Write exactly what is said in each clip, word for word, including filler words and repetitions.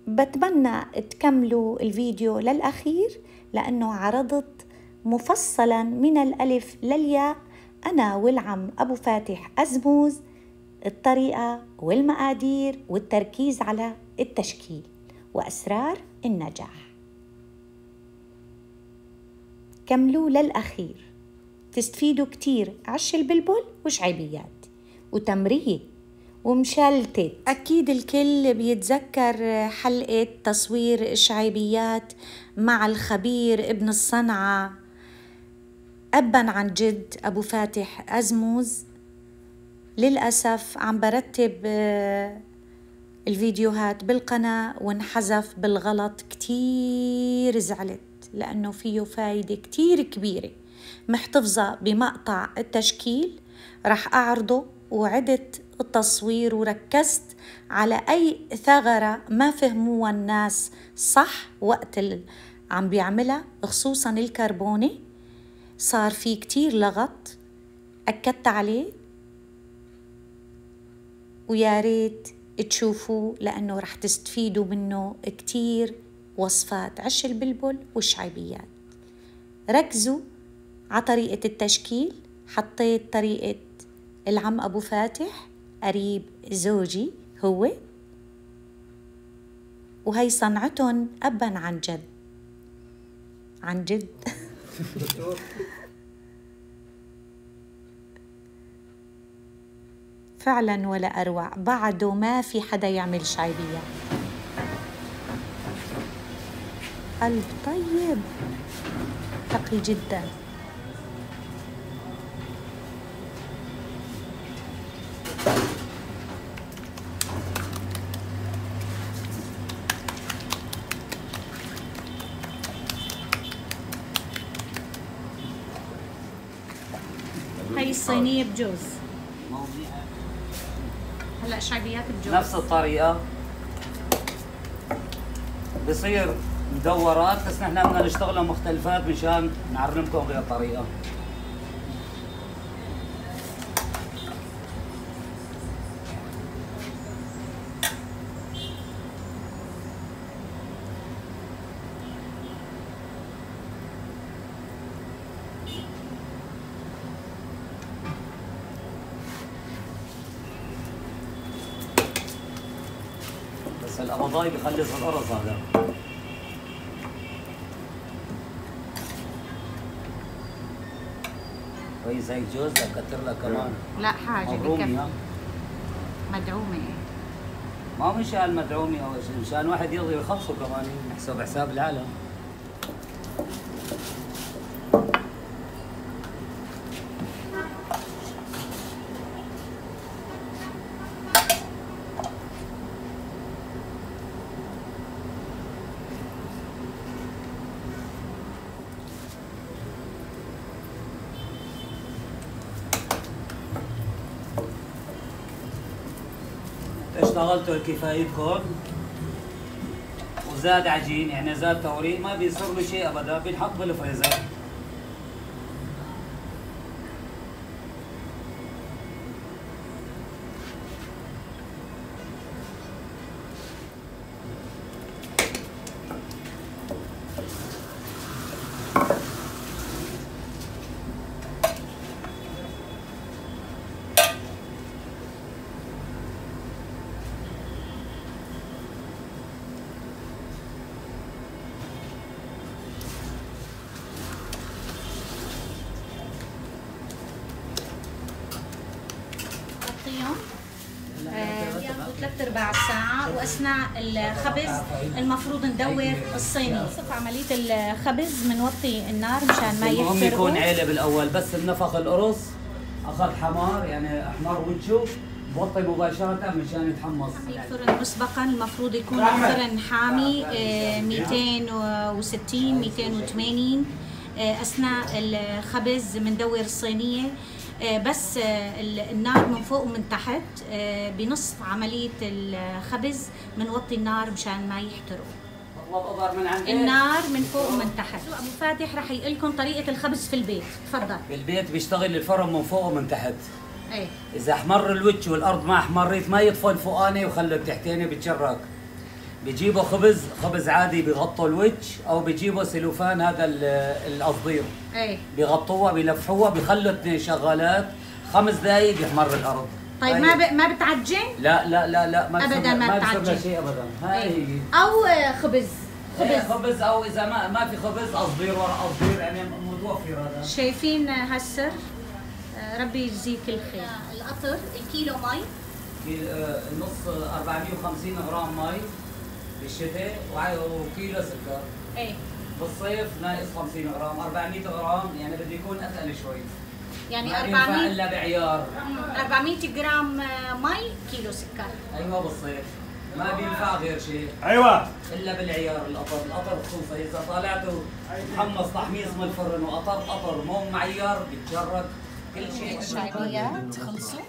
بتمنى تكملوا الفيديو للأخير لأنه عرضت مفصلا من الألف للياء أنا والعم أبو فاتح أزموز الطريقة والمقادير والتركيز على التشكيل وأسرار النجاح. كملوا للأخير تستفيدوا كتير. عش البلبل وشعيبيات وتمرية ومشلتت. أكيد الكل بيتذكر حلقة تصوير شعيبيات مع الخبير ابن الصنعة أبا عن جد أبو فاتح أزموز. للأسف عم برتب الفيديوهات بالقناة وانحذف بالغلط. كتير زعلت لأنه فيه فايدة كتير كبيرة. محتفظة بمقطع التشكيل رح أعرضه، وعدت التصوير وركزت على أي ثغرة ما فهموها الناس صح وقت اللي عم بيعملها، خصوصا الكربونة صار فيه كتير لغط. أكدت عليه ويا ريت تشوفوه لأنه رح تستفيدوا منه كتير. وصفات عش البلبل والشعيبيات. ركزوا على طريقة التشكيل. حطيت طريقة العم أبو فاتح قريب زوجي هو، وهي صنعتهم أبا عن جد عن جد. فعلا ولا أروع. بعده ما في حدا يعمل شعيبية. قلب طيب تقي جدا. هاي الصينية بجوز. هلا شعيبيات بجوز نفس الطريقة بصير مدورات، بس نحن بدنا نشتغلها مختلفات مشان نعلمكم غير طريقة. بس القبضاي بخلص القرص هذا. كويس هيك جوز اكتر لك كمان. لا حاجة بكفي. مدعومة. ما مشان مدعومة او شيء، مشان واحد يقدر يخلصه كمان يحسب حساب العالم. اشتغلتوا كفايتكم وزاد عجين، يعني زاد توريق، ما بيصير له شيء ابدا، بينحط بالفريزر. ياخذ ثلاث ارباع ساعة، واثناء الخبز المفروض ندور الصينية. نصف عملية الخبز بنوطي النار مشان ما يحترقوا. المهم يكون عيلة بالاول، بس بنفخ القرص اخذ حمار يعني احمر وجهه، بوطي مباشرة مشان يتحمص. الفرن مسبقا المفروض يكون الفرن حامي مئتين وستين مئتين وثمانين. اثناء الخبز بندور الصينية، بس النار من فوق ومن تحت. بنص عملية الخبز بنوطي النار مشان ما يحترقوا. من عندك النار من فوق ومن تحت. أبو فاتح رح يقول لكم طريقة الخبز في البيت. تفضل. بالبيت بيشتغل الفرن من فوق ومن تحت. ايه. إذا احمر الوجه والأرض ما احمرت ما يطفى الفوقاني وخلى التحتاني بتشرك. بيجيبوا خبز خبز عادي بيغطوا الوجه، او بيجيبوا سلوفان هذا القصدير ايه بيغطوها بيلفحوها بيخلوا اثنين شغالات خمس دقائق بيحمر الارض. طيب ما ب... ما بتعجن؟ لا لا لا لا ما ابدا ما بتعجن شيء ابدا. هاي ايه. او خبز خبز خبز او اذا ما ما في خبز قصدير ورا قصدير، يعني متوفر هذا. شايفين هالسر؟ ربي يجزيك الخير. القطر الكيلو مي النص أربعمية وخمسين غرام مي بالشتاء وكيلو سكر. ايه بالصيف ناقص خمسين غرام، أربعمية غرام يعني بده يكون اثقل شوي. يعني أربعمية الا بعيار أربعمية جرام مي كيلو سكر. ايوه بالصيف ما بينفع غير شيء. ايوه الا بالعيار. القطر القطر خصوصا اذا طالعته محمص تحميص من الفرن وقطر قطر مو معيار بيتجرد كل شيء. الشعريات خلصوا؟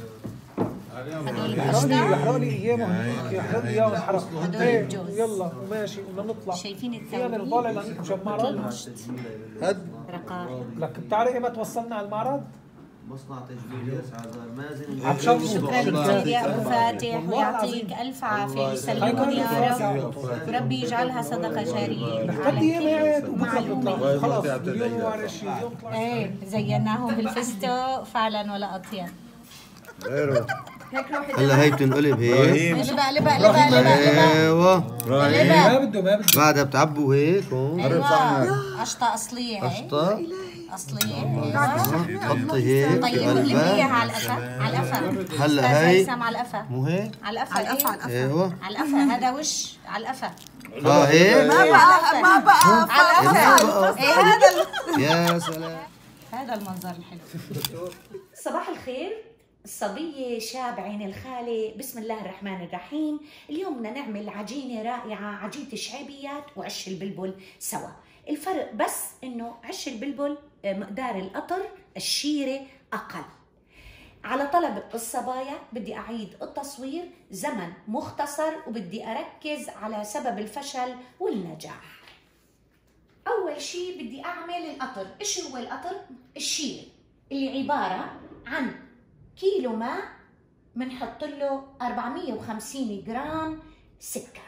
يحرقوا لي ايامهم هيك، يحرقوا لي اياهم حرق. هدول يلا وماشي بدنا نطلع. شايفين الثوري؟ انا طالع لعندكم شو معرض؟ هد رقائق. لك بتعرف ايمت وصلنا على المعرض؟ مصنع تجميل يسعد مازن. عطشان. شكرا كثير يا ابو فاتح ويعطيك الف عافيه ويسلمكم يا رب وربي يجعلها صدقه جاريه. قد ايه معلومه خلص اليوم وعلى شيء اليوم طلع. ايه زيناهم بالفستق فعلا ولا اطيان. غيره هلا هي بتنقلب هيك. قلبها قلبها قلبها قلبها. ايوه ما بده ما بده. بعدها بتعبوا هيك هون. ايوه قشطه اصليه. هي قشطه اصليه. تحطي هيك طيب قلبي اياها على القفا على القفا. هلا هي على القفا مو هيك على القفا على القفا ايوه على القفا. هذا وش على القفا. اه هيك ما بقى ما بقى على القفا. ايه هذا يا سلام. هذا المنظر الحلو. صباح الخير. الصبية شاب عين الخالة، بسم الله الرحمن الرحيم. اليوم بدنا نعمل عجينة رائعة، عجينة الشعيبيات وعش البلبل سوا. الفرق بس انه عش البلبل مقدار القطر الشيرة اقل. على طلب الصبايا بدي اعيد التصوير، زمن مختصر وبدي اركز على سبب الفشل والنجاح. اول شيء بدي اعمل القطر. ايش هو القطر؟ الشيرة اللي عبارة عن كيلو ماء بنحط له أربعمية وخمسين جرام سكر.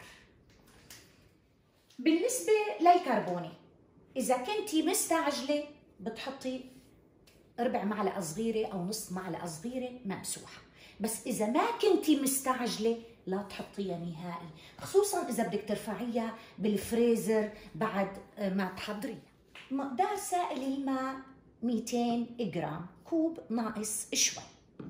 بالنسبة للكربونة إذا كنتي مستعجلة بتحطي ربع معلقة صغيرة أو نص معلقة صغيرة ممسوحة، بس إذا ما كنتي مستعجلة لا تحطيها نهائي، خصوصا إذا بدك ترفعيها بالفريزر بعد ما تحضريها. مقدار سائل الماء مئتين جرام، كوب ناقص شوي.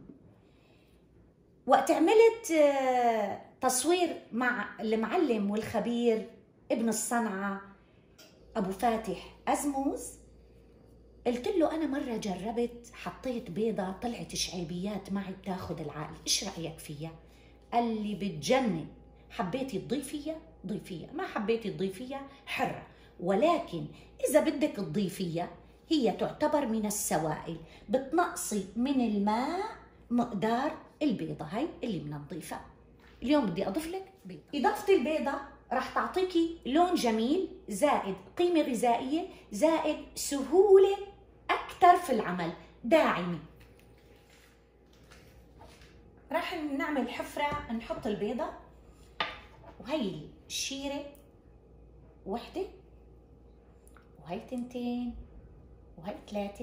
وقت عملت تصوير مع المعلم والخبير ابن الصنعة أبو فاتح أزموز، قلت له أنا مرة جربت حطيت بيضة طلعت شعيبيات معي بتاخد العقل، إيش رأيك فيها؟ قال لي بتجنن، حبيتي تضيفيها ضيفيها، ما حبيتي تضيفيها حرة، ولكن إذا بدك تضيفيها هي تعتبر من السوائل، بتنقصي من الماء مقدار البيضة هاي اللي بدنا نضيفها. اليوم بدي أضيف لك بيضة. إضافة البيضة راح تعطيكي لون جميل زائد قيمة غذائية زائد سهولة أكثر في العمل، داعمة. راح نعمل حفرة، نحط البيضة وهي الشيرة وحدة وهي تنتين وهي ثلاثة.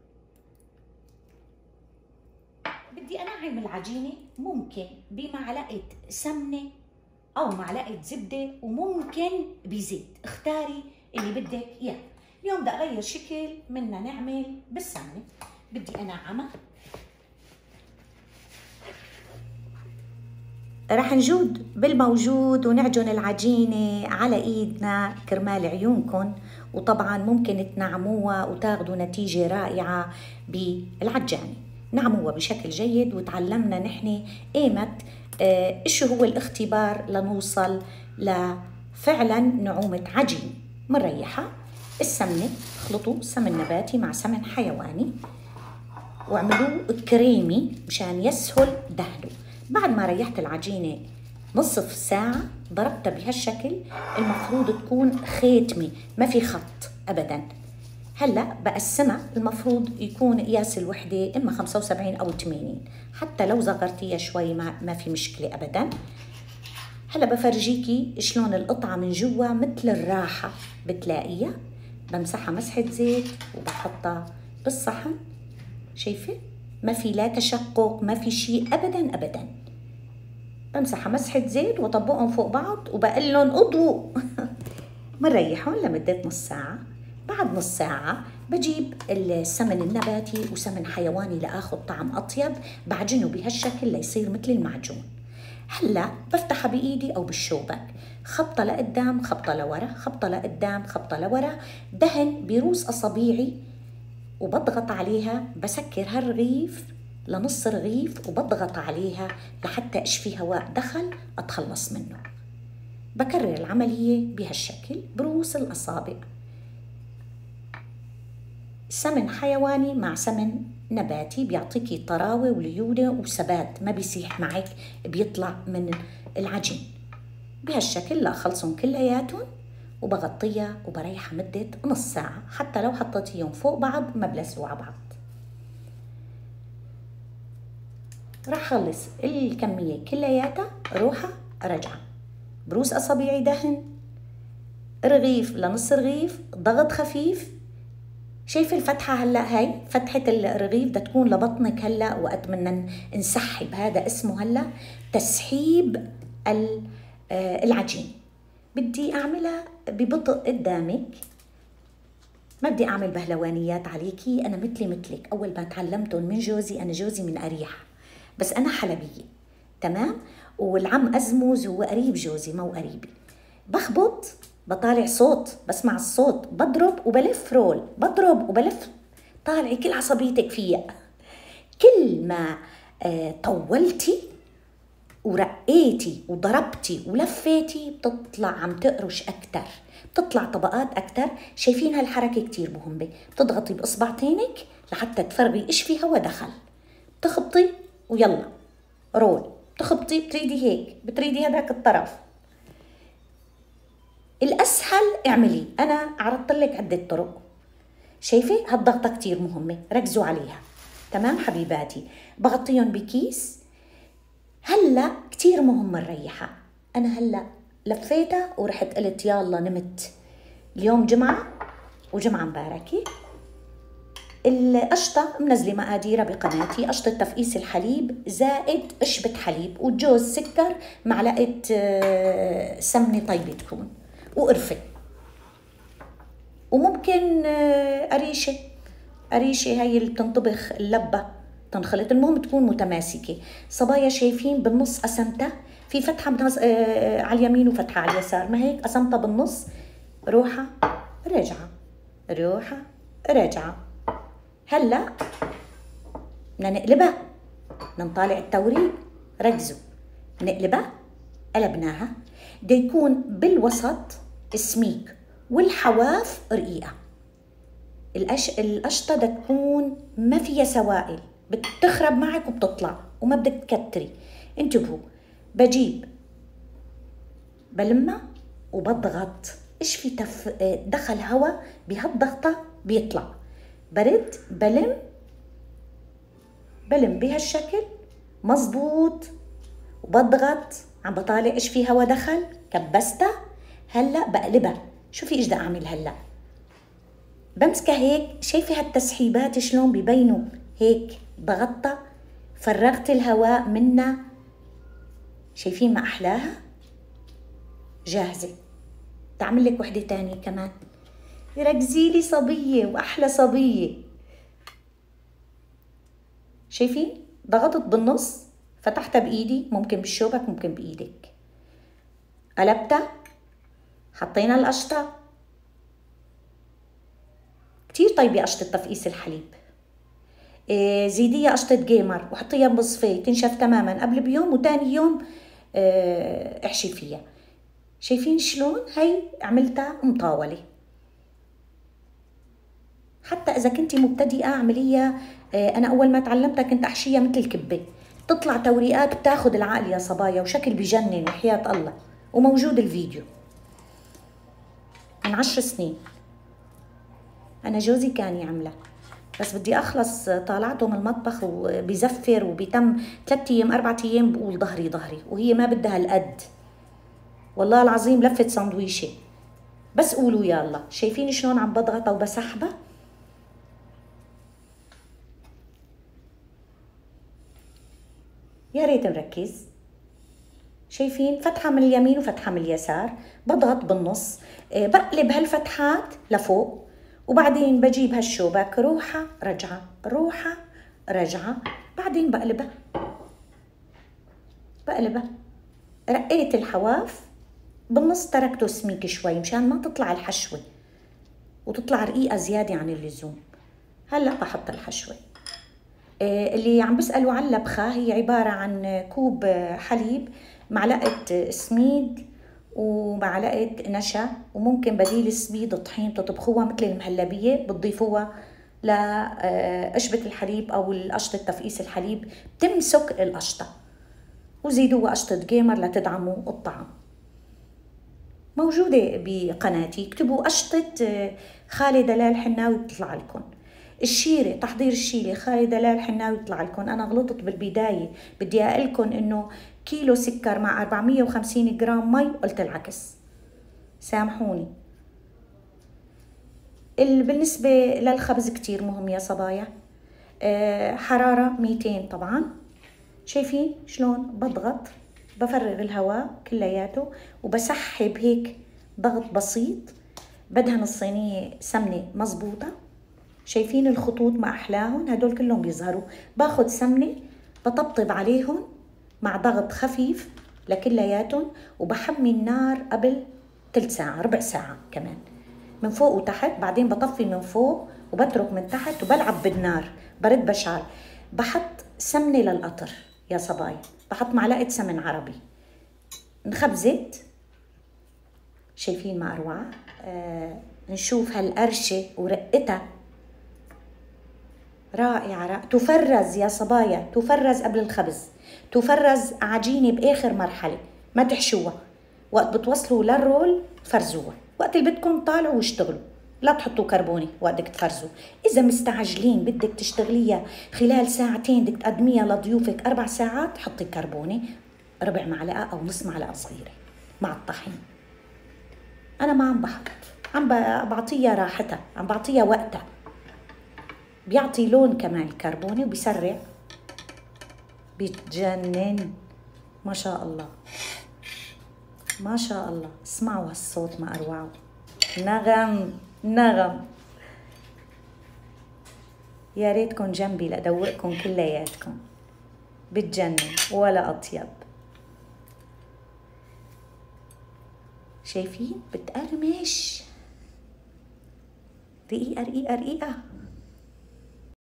بدي أنعم العجينة، ممكن بمعلقة سمنة أو معلقة زبدة وممكن بزيت، اختاري اللي بدك إياه. اليوم بدي أغير شكل، منا نعمل بالسمنة. بدي أنعمها. رح نجود بالموجود ونعجن العجينة على إيدنا كرمال عيونكم، وطبعا ممكن تنعموها وتاخدوا نتيجة رائعة بالعجانة. نعموها بشكل جيد، وتعلمنا نحن ايمت اه ايش هو الاختبار لنوصل لفعلا نعومة عجين مريحة. السمنة اخلطوا سمن نباتي مع سمن حيواني واعملوه كريمي مشان يسهل دهنه. بعد ما ريحت العجينة نصف ساعة ضربتها بهالشكل، المفروض تكون خيتمة ما في خط ابدا. هلا بقسمها، المفروض يكون قياس الوحده اما خمسة وسبعين او ثمانين، حتى لو صغرتيها شوي ما, ما في مشكله ابدا. هلا بفرجيكي شلون القطعة من جوا مثل الراحة بتلاقيها. بمسحها مسحة زيت وبحطها بالصحن. شايفة؟ ما في لا تشقق، ما في شيء أبدا أبدا. بمسحها مسحة زيت وطبقهم فوق بعض وبقلن اضوء. بنريحهم لمدة نص ساعة. بعد نص ساعة بجيب السمن النباتي وسمن حيواني لآخذ طعم أطيب، بعجنه بهالشكل ليصير مثل المعجون. هلا بفتحها بإيدي أو بالشوبك، خبطة لقدام خبطة لورا، خبطة لقدام خبطة لورا، دهن بروس أصابيعي وبضغط عليها. بسكر هالرغيف لنص رغيف وبضغط عليها لحتى اشفي هواء دخل اتخلص منه. بكرر العملية بهالشكل بروس الأصابع. سمن حيواني مع سمن نباتي بيعطيكي طراوة وليونة وثبات، ما بيسيح معك، بيطلع من العجين بهالشكل. لا خلصهم كلياتهم وبغطيها وبريحها مدة نص ساعة، حتى لو حطيتيهم فوق بعض ما بلزقوا على بعض. راح خلص الكمية كلياتها، روحها رجعة بروس أصابيعي دهن، رغيف لنص رغيف، ضغط خفيف. شايفة الفتحة هلا؟ هاي فتحة الرغيف بدها تكون لبطنك هلا، وقت بدنا نسحب هذا اسمه هلا تسحيب العجين. بدي اعملها ببطء قدامك، ما بدي اعمل بهلوانيات عليكي. انا مثلي مثلك، اول ما تعلمتهم من جوزي، انا جوزي من اريحة بس انا حلبية تمام، والعم ازموز هو قريب جوزي مو قريبي. بخبط بطالع صوت، بسمع الصوت، بضرب وبلف رول، بضرب وبلف، طالعي كل عصبيتك فيها. كل ما آه طولتي ورقيتي وضربتي ولفيتي بتطلع عم تقرش أكتر، بتطلع طبقات أكتر. شايفين هالحركة كتير مهمة. بتضغطي بإصبعتينك لحتى تفرغي إيش في هوا دخل، بتخبطي ويلا رول، بتخبطي بتريدي هيك، بتريدي هذاك الطرف. الأسهل اعملي، أنا عرضت لك عدة طرق. شايفة هالضغطة كتير مهمة، ركزوا عليها تمام حبيباتي. بغطيهم بكيس. هلا كتير مهم نريحها. أنا هلا لفيتها ورحت قلت يلا نمت. اليوم جمعة وجمعة مباركة. القشطة منزلة مقاديرها بقناتي، قشطة تفقيس الحليب زائد قشبة حليب وجوز سكر، معلقة سمنة طيبة تكون وقرفة، وممكن قريشة. قريشة هاي اللي بتنطبخ اللبة تنخلط، المهم تكون متماسكة. صبايا شايفين بالنص قسمتها، في فتحة بنص آه على اليمين وفتحة على اليسار، ما هيك قسمتها بالنص. روحة رجعة، روحة رجعة. هلا بدنا نقلبها، بدنا نطالع التوريق. ركزوا، نقلبها. قلبناها، بده يكون بالوسط سميك والحواف رقيقة. القش... القشطة بدها تكون ما فيها سوائل، بتخرب معك وبتطلع وما بدك تكتري. انتبهوا، بجيب بلمها وبضغط. ايش في تف... دخل هوا بهالضغطة بيطلع. برد بلم بلم بهالشكل مزبوط وبضغط، عم بطالع ايش في هوا دخل، كبستها. هلا بقلبها. شوفي ايش بدي اعمل هلا. بمسكها هيك، شايفه هالتسحيبات شلون ببينوا هيك، ضغطتها فرغت الهواء منها. شايفين ما احلاها؟ جاهزه. تعمل لك وحده تانية كمان. ركزي لي صبيه واحلى صبيه. شايفين ضغطت بالنص، فتحتها بايدي، ممكن بالشوبك ممكن بايدك، قلبتها، حطينا القشطه. كتير طيبه قشطه تفقيس الحليب. إيه زيديها قشطه جيمر وحطيها بمصفيه تنشف تماما قبل بيوم، وتاني يوم إيه احشي فيها. شايفين شلون هي عملتها مطاوله. حتى اذا كنتي مبتدئه اعمليها. إيه انا اول ما تعلمتها كنت احشيها مثل الكبه، تطلع توريقات بتاخذ العقل يا صبايا، وشكل بجنن وحياة الله. وموجود الفيديو من عشر سنين، أنا جوزي كان يعملها، بس بدي أخلص طالعته من المطبخ وبيزفر وبيتم ثلاثة أيام أربعة أيام بقول ظهري ظهري، وهي ما بدها هالقد. والله العظيم لفة سندويشة. بس قولوا يلا. شايفين شلون عم بضغط وبسحبها؟ يا ريت نركز. شايفين فتحة من اليمين وفتحة من اليسار، بضغط بالنص، بقلب هالفتحات لفوق، وبعدين بجيب هالشوبك روحة رجعة روحة رجعة، بعدين بقلبها بقلبها. رقيت الحواف بالنص، تركته سميك شوي مشان ما تطلع الحشوة وتطلع رقيقة زيادة عن اللزوم. هلا بحط الحشوة. اللي عم بسألوا عن اللبخة، هي عبارة عن كوب حليب، معلقة سميد ومعلقة نشا، وممكن بديل السميد طحين تطبخوها مثل المهلبية، بتضيفوها لقشبة الحليب أو القشطة تفقيس الحليب، بتمسك القشطة، وزيدوها قشطة جيمر لتدعموا الطعم. موجودة بقناتي، اكتبوا قشطة خالي دلال حناوي بتطلع لكم. الشيرة، تحضير الشيرة خالي دلال حناوي بتطلع لكم. أنا غلطت بالبداية، بدي أقلكم إنه كيلو سكر مع أربعمية وخمسين جرام مي، قلت العكس، سامحوني. بالنسبة للخبز كتير مهم يا صبايا. أه حرارة ميتين طبعا. شايفين شلون بضغط، بفرغ الهواء كلياته وبسحب هيك ضغط بسيط. بدهن الصينية سمنة مزبوطة. شايفين الخطوط ما أحلاهم، هدول كلهم بيظهروا. باخد سمنة بطبطب عليهم مع ضغط خفيف لكلياتهم، وبحمي النار قبل تلت ساعة ربع ساعة كمان من فوق وتحت. بعدين بطفي من فوق وبترك من تحت وبلعب بالنار، برد بشعل. بحط سمنة للقطر يا صبايا، بحط معلقة سمن عربي، نخبزت. شايفين ما أروع. آه نشوف هالقرشة ورقتها رائعة رائعة. تفرز يا صبايا، تفرز قبل الخبز، تفرز عجينة بآخر مرحلة، ما تحشوها. وقت بتوصلوا للرول فرزوها، وقت اللي بدكم طالعوا واشتغلوا، لا تحطوا كربونة وقتك تفرزوا. إذا مستعجلين بدك تشتغليها خلال ساعتين، بدك تقدميها لضيوفك أربع ساعات، حطي كربونة ربع معلقة أو نص معلقة صغيرة مع الطحين. أنا ما عم بحط، عم بعطيها راحتها، عم بعطيها وقتها. بيعطي لون كمان الكربونة وبيسرع، بيتجنن. ما شاء الله ما شاء الله. اسمعوا هالصوت ما أروعه، نغم نغم. يا ريتكم جنبي لأدوقكم كلياتكم، بتجنن ولا أطيب. شايفين بتقرمش، رقيقة رقيقة رقيقة.